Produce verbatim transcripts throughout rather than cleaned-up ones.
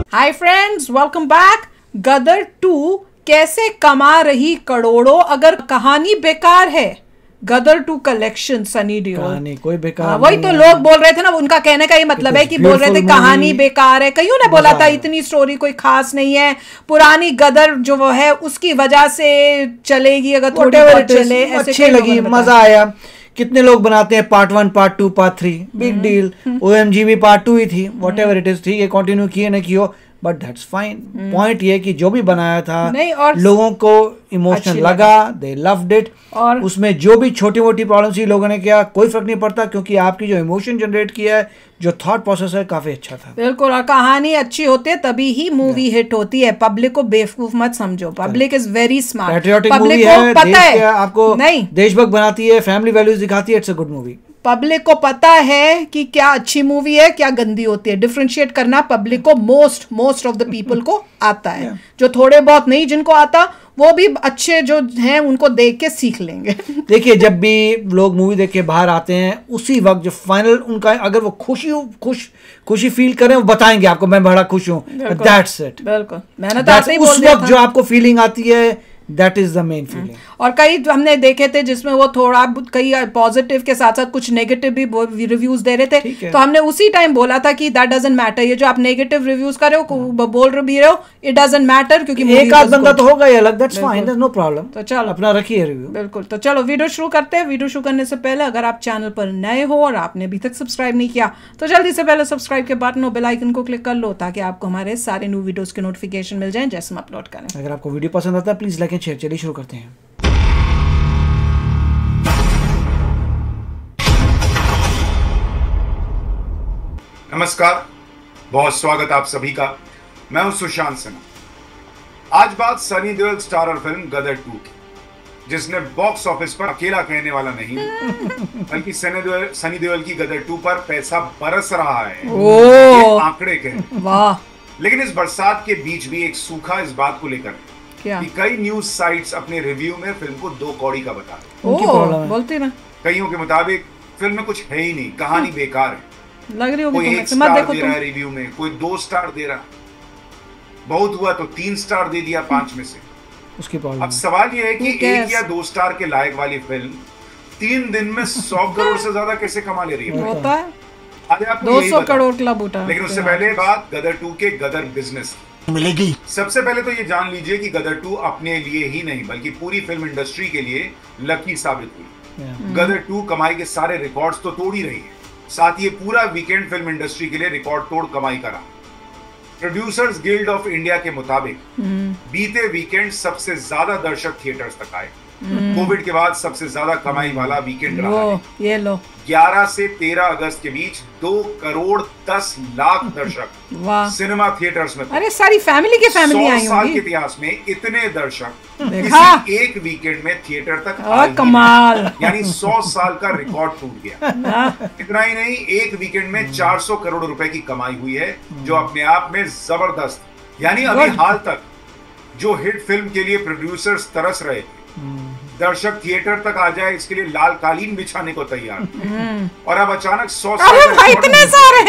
हाय friends, welcome back. Gadar two कैसे कमा रही करोड़ों अगर कहानी बेकार है। गदर टू कलेक्शन, सनी देओल कहानी कोई बेकार हाँ, वही तो लोग बोल रहे थे ना, उनका कहने का ये मतलब है कि बोल रहे थे कहानी बेकार है। कईयों ने बोला था इतनी स्टोरी कोई खास नहीं है, पुरानी गदर जो वो है उसकी वजह से चलेगी, अगर थोड़ी बहुत चले। अच्छी लगी, मजा आया। कितने लोग बनाते हैं part one, part two, part three, big deal. OMG भी पार्ट टू ही थी, वॉट एवर इट इज, ठीक है, कंटिन्यू किए ना कियो, बट दैट्स फाइन। पॉइंट ये कि जो भी बनाया था और लोगों को इमोशनल लगा, दे लव्ड इट। और उसमें जो भी छोटी मोटी प्रॉब्लम थी लोगों ने किया, कोई फर्क नहीं पड़ता, क्योंकि आपकी जो इमोशन जनरेट किया है, जो थॉट प्रोसेस है, काफी अच्छा था। बिल्कुल, और कहानी अच्छी होती है तभी ही मूवी हिट होती है। पब्लिक को बेवकूफ मत समझो, public is very smart. Patriotic movie है, पता है आपको, नहीं देशभक्त बनाती है, फैमिली वैल्यूज दिखाती है, it's a good movie. Public को पता है कि क्या अच्छी मूवी है, क्या गंदी होती है। डिफरेंशिएट करना पब्लिक को most most of the people को आता है। जो थोड़े बहुत नहीं जिनको आता, वो भी अच्छे जो हैं उनको देख के सीख लेंगे। देखिए, जब भी लोग मूवी देख के बाहर आते हैं, उसी वक्त जो फाइनल उनका, अगर वो खुशी खुश खुशी फील करें, वो बताएंगे आपको मैं बड़ा खुश हूँ। That's it. बिल्कुल, मैंने तो ऐसे ही बोल उस वक्त जो आपको फीलिंग आती है, that is the main feeling. और कई हमने देखे थे जिसमें वो थोड़ा कई पॉजिटिव के साथ साथ कुछ नेगेटिव भी रिव्यूज दे रहे थे, तो हमने उसी टाइम बोला था कि दैट डजंट मैटर। ये जो आप नेगेटिव रिव्यूज कर रहे हो, बोल रहे भी रहे हो, इट डजंट मैटर, क्योंकि एक आध बंदा तो होगा ही अलग, that's fine, there is no problem. तो चलो अपना रखिए रिव्यू। बिल्कुल, तो चलो वीडियो शुरू करते हैं। वीडियो शुरू करने से पहले अगर आप चैनल पर नए हो और आपने अभी तक सब्सक्राइब नहीं किया, तो जल्दी से पहले सब्सक्राइब के बटन और बेल आइकन को क्लिक कर लो, ताकि आपको हमारे सारे न्यू वीडियोस के नोटिफिकेशन मिल जाएं जैसे हम अपलोड करें। अगर आपको वीडियो पसंद आता है प्लीज लाइक एंड शेयर। चलिए शुरू करते हैं। नमस्कार, बहुत स्वागत आप सभी का। मैं हूं सुशांत सिन्हा। आज बात Sunny Deol starrer film Gadar two की, जिसने बॉक्स ऑफिस पर अकेला कहने वाला नहीं बल्कि सनी देओल सनी देओल की गदर टू पर पैसा बरस रहा है। ये आंकड़े कह वाह। लेकिन इस बरसात के बीच भी एक सूखा इस बात को लेकर कि कई न्यूज साइट्स अपने रिव्यू में फिल्म को दो कौड़ी का बता रहे। बोलते ना, कईयों के मुताबिक फिल्म में कुछ है ही नहीं, कहानी बेकार है, लग रही होगी। कोई एक स्टार दे रहा है रिव्यू में, कोई दो स्टार दे रहा, बहुत हुआ तो तीन स्टार दे दिया पांच में से। उसकी प्रॉब्लम। अब सवाल यह है कि एक या दो स्टार के लायक वाली फिल्म तीन दिन में सौ करोड़ से ज्यादा कैसे कमा ले रही है? होता है आज आपको दो सौ करोड़ क्लब उठा। लेकिन उससे पहले बात गदर टू के गदर बिजनेस मिलेगी। सबसे पहले तो ये जान लीजिए कि गदर टू अपने लिए ही नहीं बल्कि पूरी फिल्म इंडस्ट्री के लिए लकी साबित हुई। गदर टू कमाई के सारे रिकॉर्ड्स तो तोड़ ही रही है, साथ ही पूरा वीकेंड फिल्म इंडस्ट्री के लिए रिकॉर्ड तोड़ कमाई करा। प्रोड्यूसर्स गिल्ड ऑफ इंडिया के मुताबिक बीते वीकेंड सबसे ज्यादा दर्शक थिएटर्स तक आए। कोविड के बाद सबसे ज्यादा कमाई वाला वीकेंड रहा है। ये लो ग्यारह से तेरह अगस्त के बीच दो करोड़ दस लाख दर्शक सिनेमा थिएटर्स में। अरे सारी फैमिली के फैमिली आई होंगी। सौ साल के इतिहास में इतने दर्शक किसी एक वीकेंड में थिएटर तक आए। कमाल, यानी सौ साल का रिकॉर्ड टूट गया। इतना ही नहीं, एक वीकेंड में चार सौ करोड़ रुपए की कमाई हुई है, जो अपने आप में जबरदस्त। यानी अभी हाल तक जो हिट फिल्म के लिए प्रोड्यूसर्स तरस रहे थे, दर्शक थिएटर तक आ जाए इसके लिए लाल कालीन बिछाने को तैयार, और अब अचानक सौ इतने सारे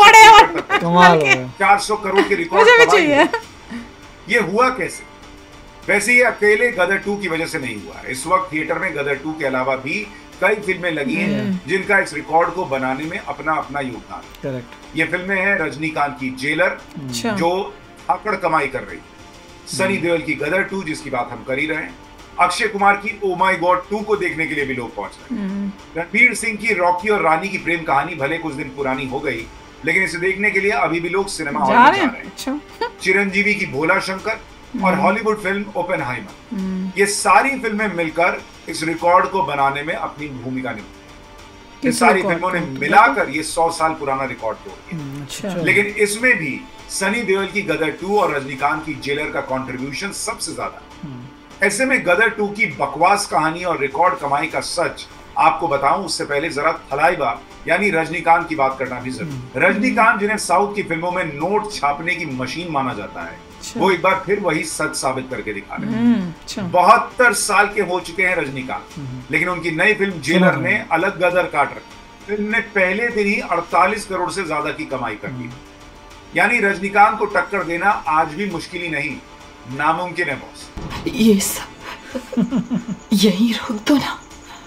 चार सौ करोड़ के रिकॉर्ड। ये हुआ कैसे? वैसे ये अकेले गदर टू की वजह से नहीं हुआ। इस वक्त थिएटर में गदर टू के अलावा भी कई फिल्में लगी हैं जिनका इस रिकॉर्ड को बनाने में अपना अपना योगदान है। ये फिल्में हैं रजनीकांत की जेलर, जो आकड़ कमाई कर रही, सनी देओल की गदर टू जिसकी बात हम कर ही रहे हैं, अक्षय कुमार की ओ माय गॉड टू को देखने के लिए भी लोग पहुंच रहे हैं, रणवीर सिंह की रॉकी और रानी की प्रेम कहानी भले कुछ दिन पुरानी हो गई, लेकिन इसे देखने के लिए अभी भी लोग सिनेमा हॉल में जा रहे हैं। अच्छा। चिरंजीवी की भोला शंकर और हॉलीवुड फिल्म ओपेनहाइमर, ये सारी फिल्में मिलकर इस रिकॉर्ड को बनाने में अपनी भूमिका निभाई। ये सारी फिल्मों ने मिलाकर ये सौ साल पुराना रिकॉर्ड तोड़ दिया। लेकिन इसमें भी सनी देओल की गदर टू और रजनीकांत की जेलर का कंट्रीब्यूशन सबसे ज्यादा। ऐसे में गदर टू की बकवास कहानी और रिकॉर्ड कमाई का सच आपको बताऊं, उससे पहले जरा थलाइबा यानी रजनीकांत की बात करना भी जरूरी। रजनीकांत, जिन्हें साउथ की फिल्मों में नोट छापने की मशीन माना जाता है, वो एक बार फिर वही सच साबित करके दिखा रहे हैं। बहत्तर साल के हो चुके हैं रजनीकांत, लेकिन उनकी नई फिल्म जेलर ने अलग गदर काट रखी। फिल्म ने पहले दिन ही अड़तालीस करोड़ से ज्यादा की कमाई कर ली। यानी रजनीकांत को टक्कर देना आज भी मुश्किल ही नहीं, नामुमकिन है बॉस। ये सब यही रोक दो ना।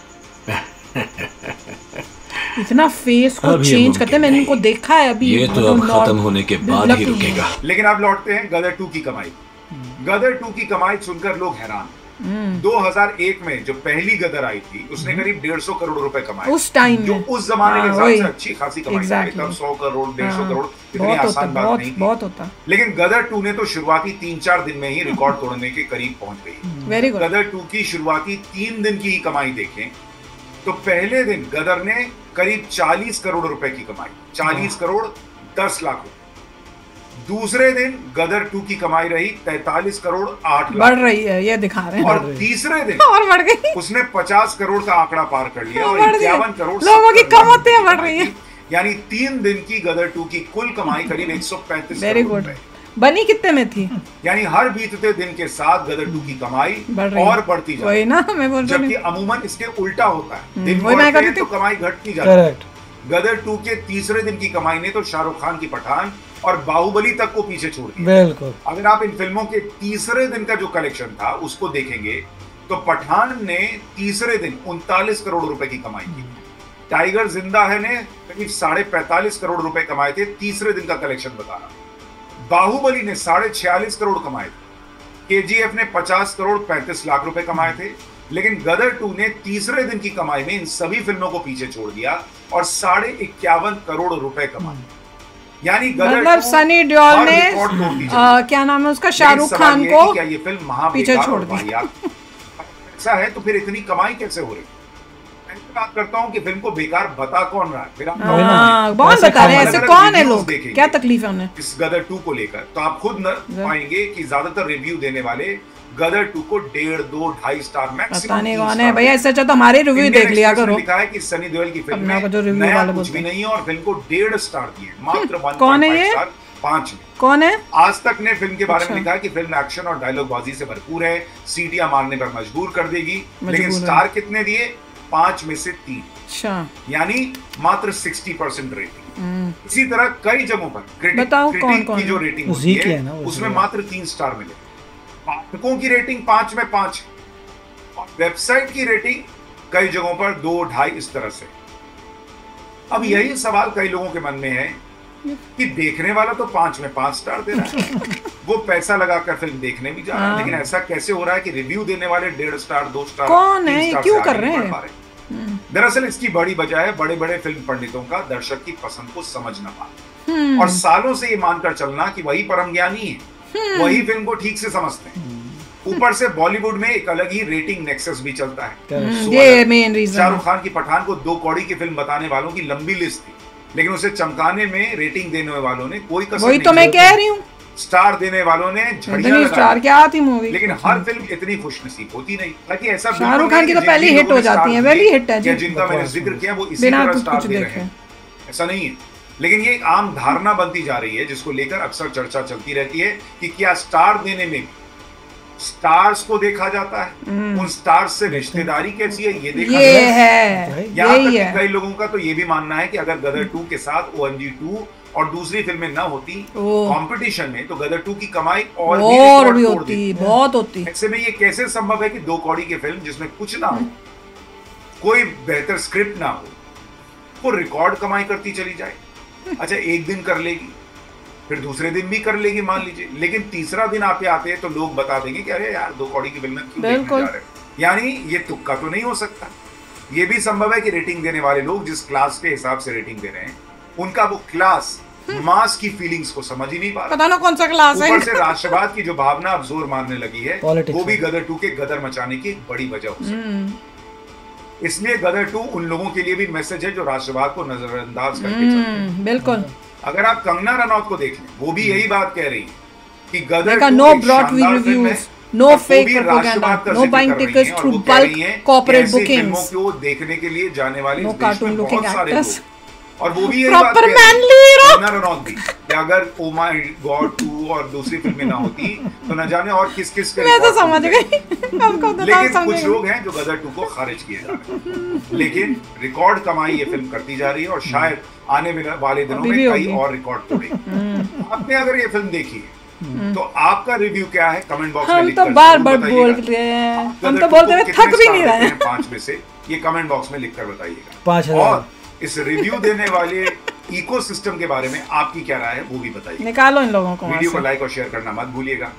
इतना फेस को चेंज करते हैं, मैंने इनको देखा है अभी। ये तो अब खत्म होने के बाद ही रुकेगा। लेकिन अब लौटते हैं गदर टू की कमाई। गदर टू की कमाई सुनकर लोग हैरान। दो हज़ार एक में जो पहली गदर आई थी उसने करीब डेढ़ सौ करोड़ रुपए कमाए उस टाइम जो में। उस जमाने के हाँ, हिसाब से अच्छी खासी कमाई exactly. तब सौ करोड़ डेढ़ सौ हाँ, करोड़ इतनी बहुत होता, आसान बात बहुत, नहीं थी। बहुत होता। लेकिन गदर टू ने तो शुरुआती तीन चार दिन में ही रिकॉर्ड तोड़ने के करीब पहुंच गई। Very good. गदर टू की शुरुआती तीन दिन की ही कमाई देखें तो पहले दिन गदर ने करीब चालीस करोड़ रुपए की कमाई, चालीस करोड़ दस लाख रुपए। दूसरे दिन गदर टू की कमाई रही तैंतालीस करोड़ आठ लाख, बढ़ रही है, ये दिखा रहे हैं। और तीसरे दिन और बढ़ गई, उसने पचास करोड़ का आंकड़ा पार कर लिया और इक्यावन करोड़ लोगों की कम होती है, बढ़ रही है। यानी तीन दिन की गदर टू की कुल कमाई करीब एक सौ पैंतीस वेरी करोड़ गुड। रुपए। बनी कितने में थी? यानी हर बीतते दिन के साथ गदर टू की कमाई बढ़ रही और बढ़ती जाती वही ना मैं बोल रही जबकि अमूमन इसके उल्टा होता है, दिन वही मैं बढ़ते कहती तो थी। कमाई घटती जाती है। करेक्ट। गदर टू के तीसरे दिन की कमाई ने तो शाहरुख खान की पठान और बाहुबली तक को पीछे छोड़ दिया। बिल्कुल। अगर आप इन फिल्मों के तीसरे दिन का जो कलेक्शन था उसको देखेंगे तो पठान ने तीसरे दिन उनतालीस करोड़ रुपए की कमाई की, टाइगर जिंदा है ने करीब साढ़े पैंतालीस करोड़ रुपए कमाए थे तीसरे दिन का कलेक्शन बता रहा। बाहुबली ने साढ़े छियालीस करोड़ कमाए थे, केजीएफ ने पचास करोड़ पैंतीस लाख रुपए कमाए थे। लेकिन गदर टू ने तीसरे दिन की कमाई में इन सभी फिल्मों को पीछे छोड़ दिया और साढ़े इक्यावन करोड़ रुपए कमाए। यानी गदर मतलब टू सनी देओल हर ने रिकॉर्ड तोड़ दी आ, क्या नाम है उसका, शाहरुख लेकिन सवाल खान ये को है कि क्या ये फिल्म पीछे महाबेकार छोड़ और दी। वाहियात ऐसा है तो फिर इतनी कमाई कैसे हो रही? मैं बात करता हूँ कि फिल्म को बेकार बता कौन रहा है, फिर आप हाँ, बहुत ऐसे बता रहे हैं, अलग ऐसे अलग कौन है reviews लोग, देखेंगे। क्या तकलीफ है उन्हें इस गदर टू को लेकर, तो आप खुद न पाएंगे कि ज्यादातर रिव्यू देने वाले गदर टू को डेढ़ दो ढाई स्टार मैक्सिमम। पता नहीं कौन है भैया, इससे अच्छा तो हमारे रिव्यू देख लिया करो। लिखा है कि सनी देओल की फिल्म अपना में जो रिव्यू नया वाले कुछ बोलते भी हैं। नहीं है और फिल्म को डेढ़ स्टार दिए, मात्र वन कौन है पॉइंट फाइव ये? स्टार पांच में। कौन है? आज तक ने फिल्म के बारे अच्छा। में लिखा है कि फिल्म एक्शन और डायलॉग बाजी से भरपूर है, सीटियां मारने पर मजबूर कर देगी। मजबूर लेकिन है। स्टार कितने दिए? पांच में से तीन, अच्छा यानी मात्र साठ परसेंट रेटिंग। इसी तरह कई जगहों पर क्रिटिक बताओ क्रिटिक कौन कौन की जो है? रेटिंग वो होती जी की है ना, है वो उसमें जी। मात्र तीन स्टार मिले। पाठकों की रेटिंग पांच में पांच और वेबसाइट की रेटिंग कई जगहों पर दो ढाई इस तरह से। अब यही सवाल कई लोगों के मन में है कि देखने वाला तो पांच में पांच स्टार दे रहा है, वो पैसा लगाकर फिल्म देखने भी जा रहा है, हाँ। लेकिन ऐसा कैसे हो रहा है कि रिव्यू देने वाले डेढ़ स्टार दो स्टार कौन तीन है? स्टार क्यों से कर आगे रहे नहीं हैं? बढ़ पा रहे? दरअसल इसकी बड़ी वजह है बड़े बड़े फिल्म पंडितों का दर्शक की पसंद को समझ ना पाना और सालों से ये मानकर चलना कि वही परम ज्ञानी है, वही फिल्म को ठीक से समझते हैं। ऊपर से बॉलीवुड में एक अलग ही रेटिंग नेक्सस भी चलता है। सो ये अलग। Main reason. शाहरुख खान की पठान को दो कौड़ी की फिल्म बताने वालों की लंबी लिस्ट थी, लेकिन उसे चमकाने में रेटिंग देने वालों ने कोई कसर वही नहीं तो मैं छोड़ी। कह रही हूँ, स्टार देने वालों ने झड़ियां इतनी लगा स्टार दी। क्या थी मूवी। लेकिन हर फिल्म इतनी खुशनसीब होती नहीं। ताकि ऐसा बिल्कुल शाहरुख खान नहीं की कि तो पहली जिन हिट लोगों हो ने जाती स्टार है, दिए पहली हिट है या जी। जिनका मैंने जिक्र किया वो इसी बिना तरह कुछ स्टार कुछ दे रहे देखे। हैं, ऐसा नहीं है। लेकिन ये एक आम धारणा बनती जा रही है जिसको लेकर अक्सर चर्चा चलती रहती है कि क्या स्टार देने में स्टार्स को देखा जाता है, उन स्टार्स से रिश्तेदारी कैसी है ये देखा ये जाता है। है, यहाँ तक यही कि है। कई लोगों का तो ये भी मानना है कि अगर गदर टू के साथ ओएमजी टू और दूसरी फिल्में न होती ओ। कंपटीशन में तो गदर टू की कमाई और भी और रिकॉर्ड भी तोड़ होती, देती। बहुत होती। ऐसे में ये कैसे संभव है कि दो कौड़ी की फिल्म जिसमें कुछ ना हो, कोई बेहतर स्क्रिप्ट ना हो, वो रिकॉर्ड कमाई करती चली जाए? अच्छा एक दिन कर लेगी, फिर दूसरे दिन भी कर लेगी मान लीजिए, लेकिन तीसरा दिन आते आते तो लोग बता देंगे कि अरे यार दो कौड़ी की फिल्म क्यों देखने बिल्कुल। जा रहे हैं। यानी ये तुक्का तो नहीं हो सकता। ये भी संभव है कि रेटिंग देने वाले लोग जिस क्लास के हिसाब से रेटिंग दे रहे हैं उनका वो क्लास मास की फीलिंग्स को समझ ही नहीं पा रहा। पता ना कौन सा क्लास है। ऊपर से राष्ट्रवाद की जो भावना अब जोर मारने लगी है Politics वो भी है। गदर टू के गदर मचाने की एक बड़ी वजह हो सकती है। इसलिए गदर टू उन लोगों के लिए भी मैसेज है जो राष्ट्रवाद को नजरअंदाज करके चलते हैं। हम्म, बिल्कुल। अगर आप कंगना रनौत को देख लें, वो भी यही बात कह रही है कि गदर देखा, टू no एक brought शानदार फिल्म है, reviews, no और वो fake भी propaganda, राष्ट्रवाद का no जिक्र buying कर रही tickets हैं और through वो कह रही bulk हैं कि corporate ऐसी bookings. फिल्मों को देखने के लिए जाने वाले No इस देश में cartoon looking बहुत सारे actors. लोग, और वो भी यही बात Proper कह रही है, manly hero. कंगना रनौत भी, कि अगर ओ माय गॉड टू और दूसरी फिल्में ना होती तो न जाने और किस किस के मैं तो समझ गई आपको तो लेकिन कुछ लोग हैं जो गदर टू को खारिज किए जा रहे हैं, लेकिन रिकॉर्ड कमाई ये फिल्म करती जा रही है और शायद आने वाले दिनों में कई और रिकॉर्ड तोड़ेगी। आपने अगर ये फिल्म देखी है तो आपका रिव्यू क्या है कमेंट बॉक्स में लिखकर हम तो बार बार बोल रहे हैं, हम तो बोलते हुए थक भी नहीं रहे हैं। पांच में से ये कमेंट बॉक्स में लिखकर बताइएगा। और इस रिव्यू देने वाले इकोसिस्टम के बारे में आपकी क्या राय है वो भी बताइए। निकालो इन लोगों को। वीडियो को लाइक और शेयर करना मत भूलिएगा।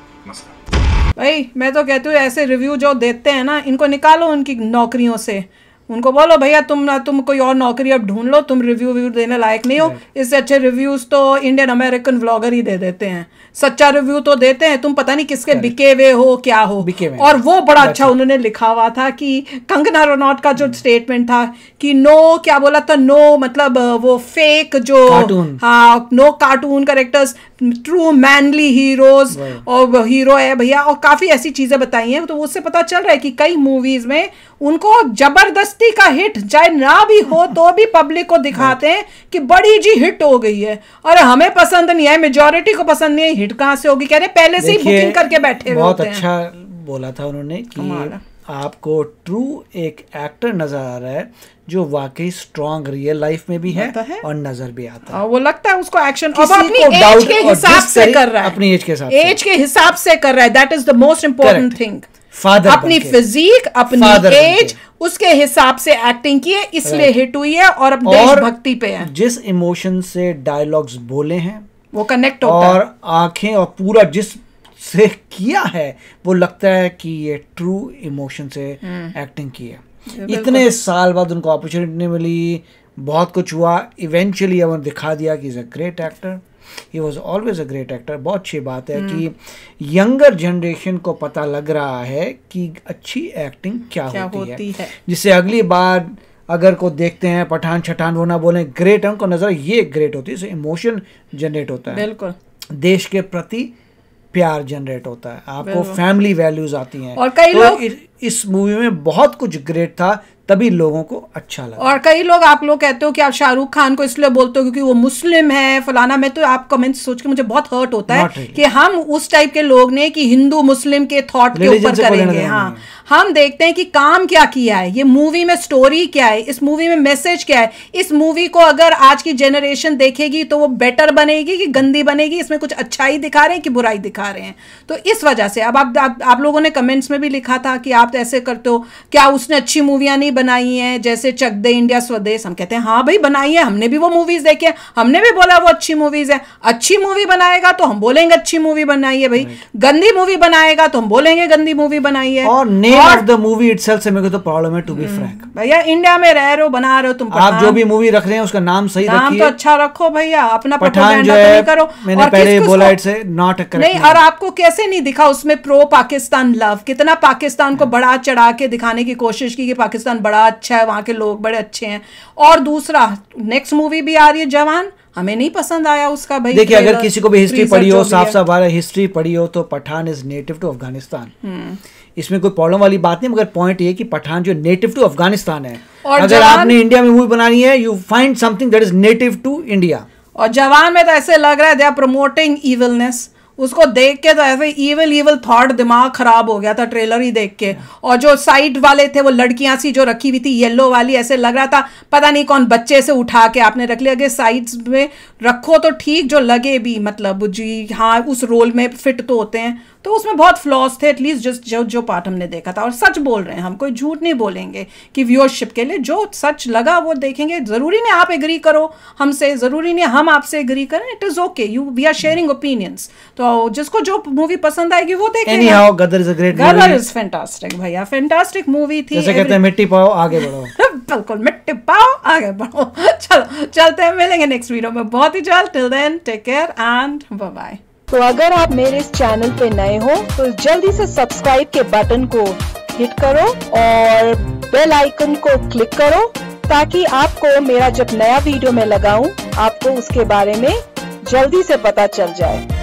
नमस्कार। भाई मैं तो कहती हूँ ऐसे रिव्यू जो देते हैं ना, इनको निकालो उनकी नौकरियों से, उनको बोलो भैया तुम ना तुम कोई और नौकरी अब ढूंढ लो, तुम रिव्यू व्यू देने लायक नहीं हो। इससे अच्छे रिव्यूज तो इंडियन अमेरिकन व्लॉगर ही दे देते हैं, सच्चा रिव्यू तो देते हैं। तुम पता नहीं किसके बिके हुए हो क्या हो। और वो बड़ा अच्छा उन्होंने लिखा हुआ था कि कंगना रनौत का जो स्टेटमेंट था कि नो क्या बोला था, नो मतलब वो फेक जो हाँ no cartoon characters, true manly heroes और हीरो है भैया, और काफी ऐसी चीजें बताई हैं। तो उससे पता चल रहा है कि कई मूवीज में उनको जबरदस्ती का हिट चाहे ना भी हो तो भी पब्लिक को दिखाते हैं कि बड़ी जी हिट हो गई है, और हमें पसंद नहीं है, मेजॉरिटी को पसंद नहीं है, हिट कहाँ से होगी, कह रहे पहले से ही बुकिंग करके बैठे हुए बहुत होते हैं। अच्छा बोला था उन्होंने कि आपको ट्रू एक एक्टर नजर आ रहा है जो वाकई स्ट्रॉन्ग रियल लाइफ में भी है, है और नजर भी आता है। वो लगता है उसको एक्शन अब अपनी एज के हिसाब से कर रहा है, अपनी एज के हिसाब से एज के हिसाब से कर रहा है। That is the most important thing. Father अपनी फिजिक अपनी एज उसके हिसाब से एक्टिंग की है, इसलिए हिट हुई है और अब देशभक्ति पे है। जिस इमोशन से डायलॉग्स बोले हैं वो कनेक्ट होता है, और आंखें और पूरा जिस से किया है वो लगता है कि ये ट्रू इमोशन से एक्टिंग की है। इतने साल बाद उनको अपॉर्चुनिटी मिली, बहुत कुछ हुआ, इवेंचुअली उन्होंने दिखा दिया कि is a great actor. He was always a great actor. बहुत अच्छी बात है कि यंगर जनरेशन को पता लग रहा है कि अच्छी एक्टिंग क्या, क्या होती, होती है, है। जिससे अगली बार अगर को देखते हैं पठान छठान वो ना बोले ग्रेट है, उनको नजर ये ग्रेट होती है, इससे इमोशन जनरेट होता है, बिल्कुल देश के प्रति प्यार जनरेट होता है, आपको फैमिली वैल्यूज आती हैं। और कई तो लोग इस, इस मूवी में बहुत कुछ ग्रेट था, तभी लोगों को अच्छा लगा। और कई लोग आप लोग कहते हो कि आप शाहरुख खान को इसलिए बोलते हो क्योंकि वो मुस्लिम है फलाना। मैं तो आप कमेंट सोच के मुझे बहुत हर्ट होता है really. कि हम उस टाइप के लोग ने कि हिंदू मुस्लिम के थॉट के ऊपर करेंगे। हाँ, हम देखते हैं कि काम क्या किया है, ये मूवी में स्टोरी क्या है, इस मूवी में मैसेज क्या है। इस मूवी को अगर आज की जनरेशन देखेगी तो वो बेटर बनेगी कि गंदी बनेगी, इसमें कुछ अच्छाई दिखा रहे हैं कि बुराई दिखा रहे हैं। तो इस वजह से अब आप, आप, आप लोगों ने कमेंट्स में भी लिखा था कि आप ऐसे करते हो, क्या उसने अच्छी मूवियां नहीं बनाई हैं जैसे चक दे इंडिया स्वदेश। हम कहते हैं हाँ भाई बनाई है, हमने भी वो मूवीज देखी है, हमने भी बोला वो अच्छी मूवीज है। अच्छी मूवी बनाएगा तो हम बोलेंगे अच्छी मूवी बनाई है भाई, गंदी मूवी बनाएगा तो हम बोलेंगे गंदी मूवी बनाई है। और name of the movie itself से मेरे को तो प्रॉब्लम है, टू बी फ्रैंक। भैया इंडिया में रह रहे हो, बना रहे हो तुम, आप जो भी मूवी रख रहे हैं उसका नाम सही रखिए, नाम तो अच्छा रखो भैया, अपना पठान जो है करो। मैंने और पहले बोला इट्स नॉट अ करेक्ट नहीं। और आपको कैसे नहीं दिखा उसमें प्रो पाकिस्तान लव, कितना पाकिस्तान को बड़ा चढ़ा के दिखाने की कोशिश की कि पाकिस्तान बड़ा अच्छा है, वहां के लोग बड़े अच्छे हैं। और दूसरा नेक्स्ट मूवी भी आ रही है जवान, हमें नहीं पसंद आया उसका भाई। देखिए अगर किसी को भी हिस्ट्री पढ़ी हो, साफ साफ हिस्ट्री पढ़ी हो, तो Pathan is native to Afghanistan. इसमें कोई प्रॉब्लम वाली बात नहीं, मगर पॉइंट ये कि पठान जो नेटिव टू अफगानिस्तान है, और अगर आपने इंडिया में मूवी बनानी है you find something that is native to India. और जवान में तो ऐसे लग रहा है दे आर प्रमोटिंग इविलनेस, उसको देख के तो ऐसे इविल इविल थॉट, दिमाग खराब हो गया था ट्रेलर ही देख के। और जो साइड वाले थे वो लड़कियां सी जो रखी हुई थी येलो वाली, ऐसे लग रहा था पता नहीं कौन बच्चे से उठा के आपने रख लिया। अगर साइड्स में रखो तो ठीक, जो लगे भी मतलब जी हाँ उस रोल में फिट तो होते हैं, तो उसमें बहुत फ्लॉज थे एटलीस्ट जस्ट जो जो पार्ट हमने देखा था। और सच बोल रहे हैं हम, कोई झूठ नहीं बोलेंगे कि व्यूअरशिप के लिए जो सच लगा वो देखेंगे। जरूरी नहीं आप एग्री करो हमसे, जरूरी नहीं हम आपसे एग्री करें, it is okay, you we are sharing opinions. तो जिसको जो मूवी पसंद आएगी वो देखेगा। Anyhow, Gadar is a great movie, Gadar is fantastic भैया, फैंटास्टिक मूवी थी। जैसे कहते हैं मिट्टी पाओ आगे बढ़ो। बिल्कुल मिट्टी पाओ आगे बढ़ो। चलो चलते हैं, मिलेंगे नेक्स्ट वीडियो में बहुत ही जल्द। Till then take care and bye bye. तो अगर आप मेरे इस चैनल पे नए हो तो जल्दी से सब्सक्राइब के बटन को हिट करो और बेल आइकन को क्लिक करो, ताकि आपको मेरा जब नया वीडियो मैं लगाऊं आपको उसके बारे में जल्दी से पता चल जाए।